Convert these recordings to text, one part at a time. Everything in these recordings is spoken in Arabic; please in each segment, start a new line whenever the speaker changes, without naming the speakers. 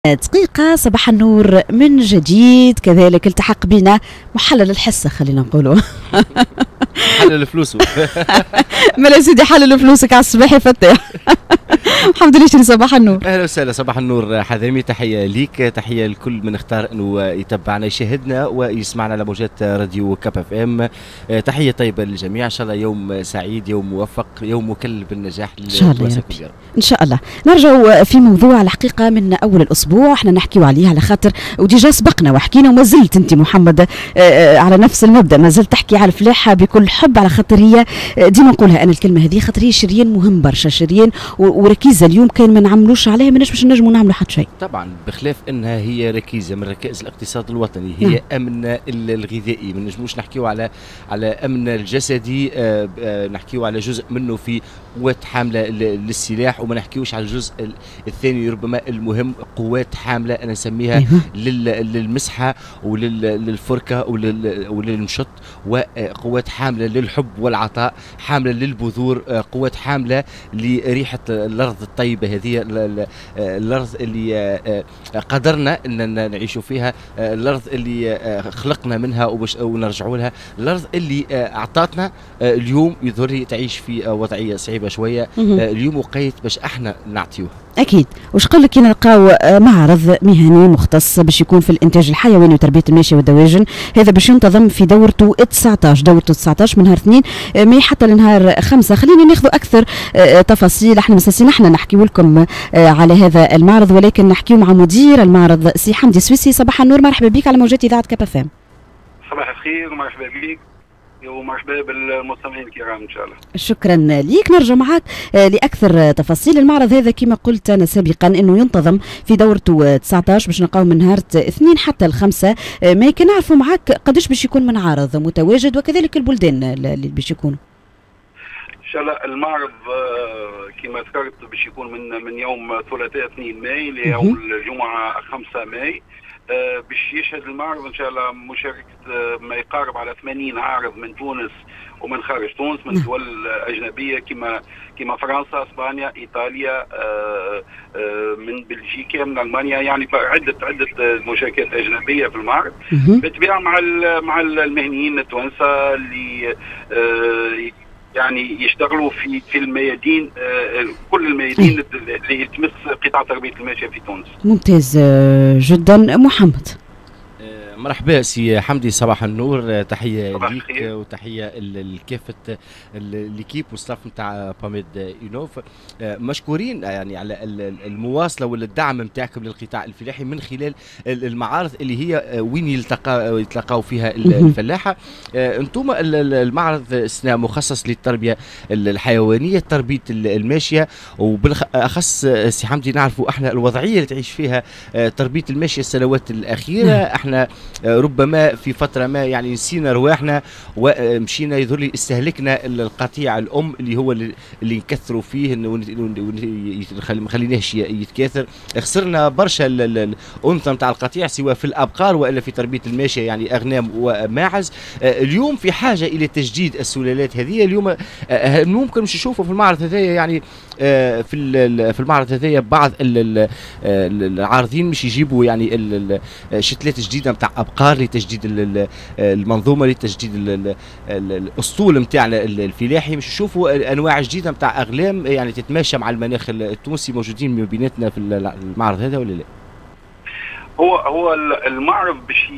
دقيقة صباح النور من جديد. كذلك التحق بنا محلل الحصة خلينا نقولوا
حلل فلوسه
ملا سيدي حلل فلوسك على الصباح فتاح الحمد لله. شري صباح النور.
اهلا وسهلا صباح النور حذامي، تحيه ليك، تحيه لكل من اختار انه يتبعنا يشاهدنا ويسمعنا على موجات راديو كاب اف ام. تحيه طيبه للجميع، ان شاء الله يوم سعيد، يوم موفق، يوم مكلل بالنجاح
ان شاء الله يا
ربي.
ان شاء الله. نرجع في موضوع الحقيقه من اول الاسبوع احنا نحكيو عليه على خاطر وديجا سبقنا وحكينا وما زلت انت محمد على نفس المبدا، ما زلت تحكي على الفلاحه بكل حب، على خاطر هي ديما نقولها انا الكلمه هذه، خاطر هي شريان مهم برشا، شريان وركيزه اليوم كان ما نعملوش عليها ماناش باش نجموا نعملوا حتى شيء.
طبعا بخلاف انها هي ركيزه من ركائز الاقتصاد الوطني، هي امن الغذائي، ما نجموش نحكيو على امن الجسدي، نحكيو على جزء منه في قوات حامله للسلاح، وما نحكيوش على الجزء الثاني ربما المهم، قوات حامله انا نسميها للمسحه وللفركه وللمشط، وقوات حامله للحب والعطاء، حامله للبذور، قوات حامله لريحه الارض الطيبه هذه، الارض اللي قدرنا ان نعيش فيها، الارض اللي خلقنا منها ونرجعوا لها، الارض اللي اعطتنا اليوم يظهر لي تعيش في وضعيه صعيبه شويه، اليوم وقيت باش احنا نعطيوه.
اكيد. وش قال لك كي نلقاو معرض مهني مختص باش يكون في الانتاج الحيواني وتربيه الماشيه والدواجن، هذا باش ينتظم في دورته 19 من نهار 2 ماي حتى لنهار 5. خلينا ناخذ اكثر تفاصيل، احنا مساسين احنا نحكيو لكم على هذا المعرض، ولكن نحكيو مع مدير المعرض سي حمدي سويسي. صباح النور، مرحبا بك على موجات اذاعه كاب اف ام.
صباح الخير ومرحبا بك ومرحبا بالمستمعين الكرام ان شاء الله.
شكرا ليك. نرجع معك لاكثر تفاصيل المعرض هذا. كما قلت انا سابقا انه ينتظم في دورته 19 باش نلقاو من نهار 2 حتى ل5 ما كان نعرفوا معك قداش باش يكون من عارض متواجد، وكذلك البلدان اللي باش يكونوا.
ان شاء الله المعرض كما ذكرت باش يكون من يوم ثلاثاء 2 ماي ليوم الجمعه 5 ماي. باش يشهد المعرض ان شاء الله مشاركه ما يقارب على 80 عارض من تونس ومن خارج تونس، من دول اجنبيه كما فرنسا، اسبانيا، ايطاليا، من بلجيكا، من المانيا، يعني عده مشاركات اجنبيه في المعرض، بالطبيعه مع المهنيين التوانسه اللي يعني يشتغلوا في الميادين، كل الميادين اللي تمس قطاع تربيه الماشيه في تونس.
ممتاز جدا. محمد.
مرحبا سي حمدي، صباح النور، تحيه ليك
الخير.
وتحيه لكافه ليكيب والستاف نتاع باميد يونوف، مشكورين يعني على المواصله والدعم نتاعكم للقطاع الفلاحي من خلال المعارض اللي هي وين يتلاقاو فيها الفلاحه. انتم المعرض السنه مخصص للتربيه الحيوانيه، تربيه الماشيه، وبالاخص سي حمدي نعرفوا احنا الوضعيه اللي تعيش فيها تربيه الماشيه السنوات الاخيره. احنا ربما في فتره ما يعني نسينا رواحنا ومشينا يظهر لي استهلكنا القطيع الام اللي هو اللي نكثروا فيه، ما خليناهش يتكاثر، خسرنا برشا الانثى نتاع القطيع سواء في الابقار والا في تربيه الماشيه يعني اغنام وماعز. اليوم في حاجه الى تجديد السلالات هذه. اليوم ممكن مش نشوفوا في المعرض هذايا يعني في المعرض هذايا بعض العارضين مش يجيبوا يعني شتلات جديده نتاع ابقار لتجديد المنظومه، لتجديد الاسطول نتاعنا الفلاحي، مش نشوفوا انواع جديده نتاع اغلام يعني تتماشى مع المناخ التونسي موجودين من بيناتنا في المعرض هذا ولا لا؟
هو المعرض باش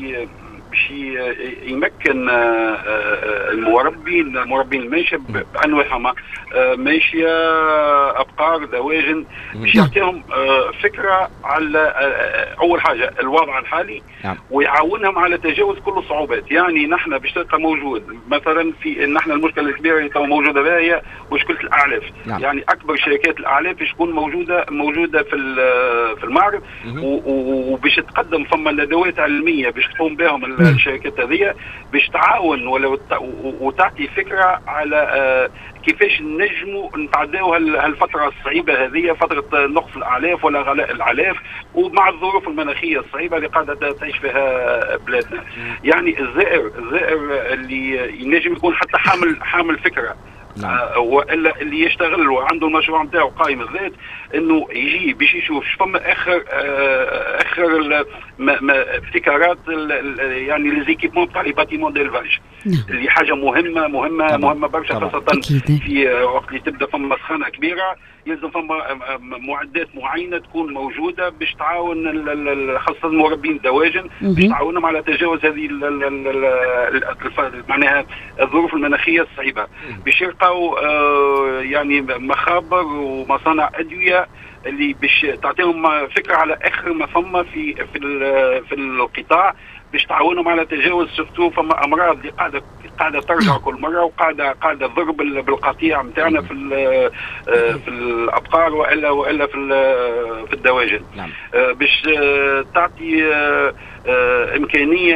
يمكن المربين الماشيه بانواعها، ماشيه، ابقار، دواجن، باش يعطيهم فكره على اول حاجه الوضع الحالي، ويعاونهم على تجاوز كل الصعوبات. يعني نحن باش تلقى موجود مثلا في نحن المشكله الكبيره اللي تو موجوده بها هي مشكله الاعلاف. يعني اكبر شركات الاعلاف باش تكون موجوده في المعرض، وباش تقدم ثم ندوات علميه باش تقوم بهم الشركات هذه باش تعاون وتعطي فكره على كيفاش نجموا نتعداو هالفتره الصعيبه هذه، فتره نقص الاعلاف ولا غلاء الاعلاف، ومع الظروف المناخيه الصعيبه اللي قاعده تعيش فيها بلادنا. يعني الزائر اللي ينجم يكون حتى حامل فكره والا اللي يشتغل وعنده المشروع نتاعو قائم الذات انه يجي باش يشوف فما اخر ابتكارات يعني ليزيكيبمون تاع لي باتيمون ديلفاج اللي حاجه مهمه برشا، خاصه في وقت اللي تبدا فما سخانه كبيره يلزم فما معدات معينه تكون موجوده باش تعاون خاصه مربين الدواجن باش تعاونهم على تجاوز هذه معناها الظروف المناخيه الصعيبه، باش يلقاو يعني مخابر ومصانع ادويه اللي باش تعطيهم فكره على اخر ما فما في القطاع باش تعاونهم على تجاوز سورتو فما امراض اللي قاعده ترجع كل مره وقاعده تضر بالقطيع نتاعنا في الابقار والا في الدواجن. نعم. باش تعطي امكانيه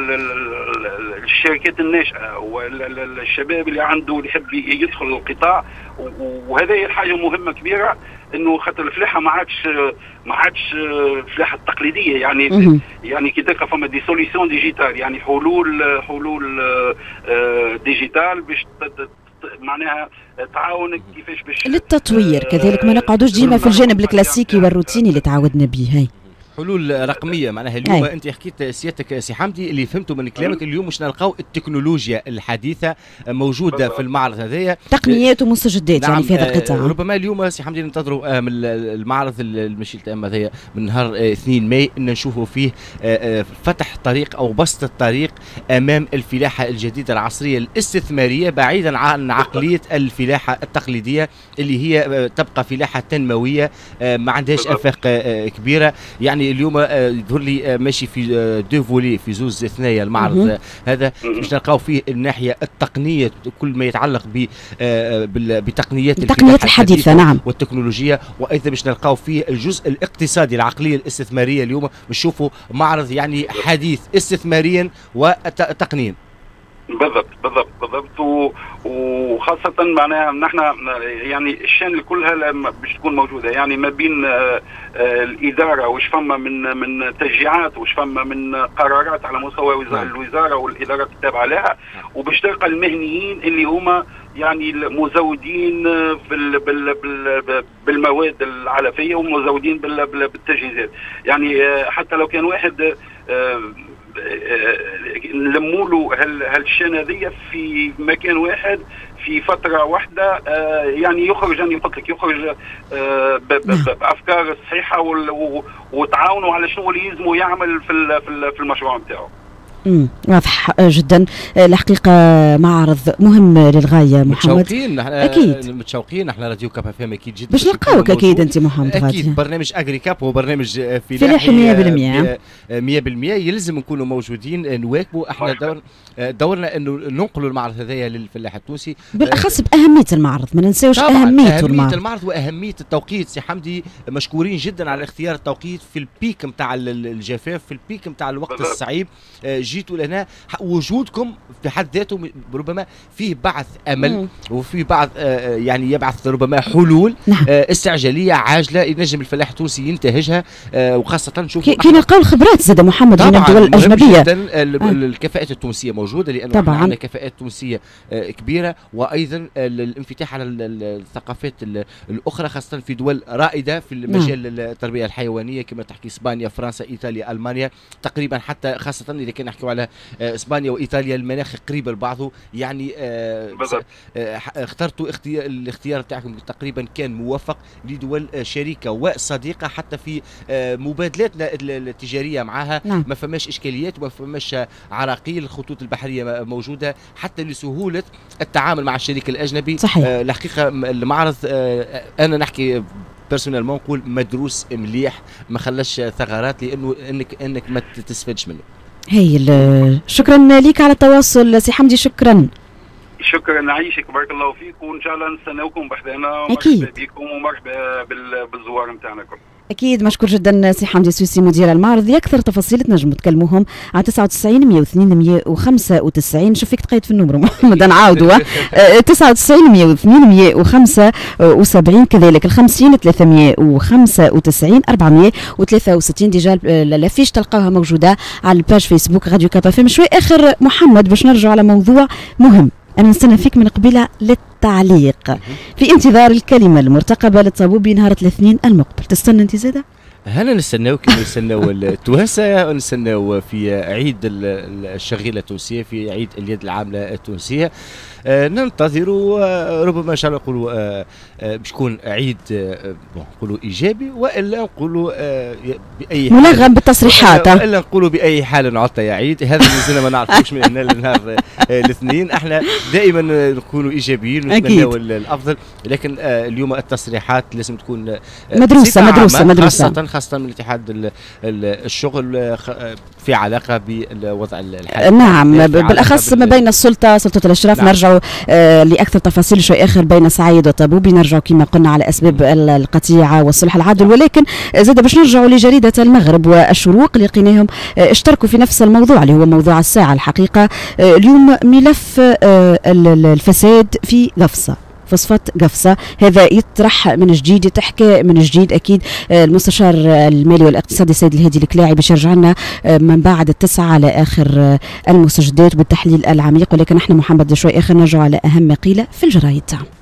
للشركات الناشئه والشباب اللي عنده اللي يحب يدخل القطاع، وهذه هي الحاجه مهمه كبيره انه خاطر الفلاحه ما عادش الفلاحه التقليديه يعني كي تلقى فما دي سوليسيون ديجيتال يعني حلول ديجيتال باش معناها تعاونك كيفاش باش
للتطوير كذلك ما نقعدوش ديما في الجانب الكلاسيكي والروتيني اللي تعودنا به. هي
حلول رقميه معناها اليوم انت حكيت سيادتك سي حمدي اللي فهمته من كلامك اليوم مش نلقاو التكنولوجيا الحديثه موجوده في المعرض هذايا
تقنيات ومستجدات. نعم. يعني في هذا القطاع
ربما اليوم سي حمدي ننتظروا من المعرض المشي التام هذايا من نهار 2 ماي ان نشوفوا فيه فتح طريق او بسط الطريق امام الفلاحه الجديده العصريه الاستثماريه بعيدا عن عقليه الفلاحه التقليديه اللي هي تبقى فلاحه تنمويه ما عندهاش افاق كبيره. يعني اليوم يظهر لي ماشي في دو فولي في زوز ثنايا المعرض هذا باش نلقاو فيه الناحيه التقنيه كل ما يتعلق بتقنيات
الحديثه نعم
والتكنولوجيا، وايضا باش نلقاو فيه الجزء الاقتصادي العقليه الاستثماريه. اليوم نشوفوا معرض يعني حديث استثماريا وتقنيا.
بالضبط وخاصة معناها نحن يعني الشان كلها باش تكون موجودة يعني ما بين الإدارة وش فما من تشجيعات وش فما من قرارات على مستوى الوزارة والإدارات التابعة لها، وباش تلقى المهنيين اللي هما يعني المزودين بالمواد العلفية ومزودين بالتجهيزات. يعني حتى لو كان واحد نلموا له هالشان هذية في مكان واحد في فترة واحدة يعني يخرج بأفكار صحيحة وتعاونوا على شنو اللي يلزموا يعمل في المشروع نتاعو.
واضح جدا. الحقيقة معرض مهم للغاية محمد.
متشوقين احنا راديو كاب اف ام اكيد جدا
باش نلقاوك اكيد انت محمد غادي.
اكيد برنامج اجري كاب هو برنامج
فلاحي
100% يلزم نكونوا موجودين نواكبوا. احنا دورنا انه ننقلوا المعرض هذايا للفلاح التونسي
بالاخص باهميه المعرض، ما ننساوش اهميه المعرض
واهميه التوقيت. سي حمدي مشكورين جدا على اختيار التوقيت في البيك نتاع الجفاف، في البيك نتاع الوقت الصعيب. جيتوا لنا وجودكم في حد ذاته ربما فيه بعث امل وفيه بعض يعني يبعث ربما حلول استعجاليه عاجله ينجم الفلاح التونسي ينتهجها، وخاصه نشوف
كي نلقاو الخبرات زاد محمد من الدول الاجنبيه.
الكفاءات التونسيه موجوده لانه عندنا كفاءات تونسيه كبيره، وايضا الانفتاح على الثقافات الاخرى خاصه في دول رائده في مجال التربيه الحيوانيه كما تحكي اسبانيا فرنسا ايطاليا المانيا تقريبا، حتى خاصه اذا كان نحكيو على اسبانيا وايطاليا المناخ قريب لبعضه. يعني اخترتوا الاختيار تاعكم تقريبا كان موفق لدول شريكه وصديقه حتى في مبادلاتنا التجاريه معها. ما فماش اشكاليات وما فماش عراقيل، الخطوط البحريه موجوده حتى لسهوله التعامل مع الشريك الاجنبي.
صحيح.
الحقيقه المعرض انا نحكي بيرسونيل نقول مدروس مليح ما خلاش ثغرات لانه انك ما تستفادش منه.
شكرا لك على التواصل سي حمدي. شكرا
نعيشك بارك الله فيك، وان شاء الله نستناوكم بحذانا
ومرحبا
بكم ومرحبا بالزوار نتاعنا كل.
اكيد مشكور جدا سي حمدي السويسي مدير المعرض. اكثر تفاصيل تنجموا تكلموهم على 99 102 195. شوف فيك تقيد في النمر محمد نعاودوا 99 102 175 كذلك 50 395 463 ديجا الافيش تلقاوها موجوده على الباج فيسبوك راديو كاب اف ام. شوي اخر محمد باش نرجع على موضوع مهم انا نستنى فيك من قبيله التعليق في انتظار الكلمة المرتقبة للطبوبي نهار الاثنين المقبل. تستنى انت زاده؟
هنا نستناو كما نستناو التوانسه ونستناو في عيد الشغيله التونسيه، في عيد اليد العامله التونسيه. ننتظر ربما ان شاء الله نقولوا باش يكون عيد نقولوا ايجابي، والا نقولوا باي
ملغم بالتصريحات،
والا نقولوا باي حال نعطى يا عيد. هذا مازلنا ما نعرفوش من هنا لنهار الاثنين. احنا دائما نكونوا ايجابيين ونتمنوا الافضل، لكن اليوم التصريحات لازم تكون مدروسه خاصة من الاتحاد الشغل في علاقة بالوضع الحالي.
نعم، بالأخص ما بين سلطة الأشراف. نعم. نرجع لأكثر تفاصيل شوي آخر بين سعيد وطبوبي، نرجع كما قلنا على أسباب القطيعة والصلح العادل. ولكن زاد باش نرجعوا لجريدة المغرب والشروق اللي لقيناهم اشتركوا في نفس الموضوع اللي هو موضوع الساعة. الحقيقة اليوم ملف الفساد في قفصة، فوسفات قفصة، هذا يطرح من جديد، يتحكى من جديد. أكيد المستشار المالي والاقتصادي سيد الهادي الكلاعي باش يرجع لنا من بعد 9 على آخر المستجدات بالتحليل العميق. ولكن احنا محمد شوي آخر نرجع على أهم ما قيل في الجرايد.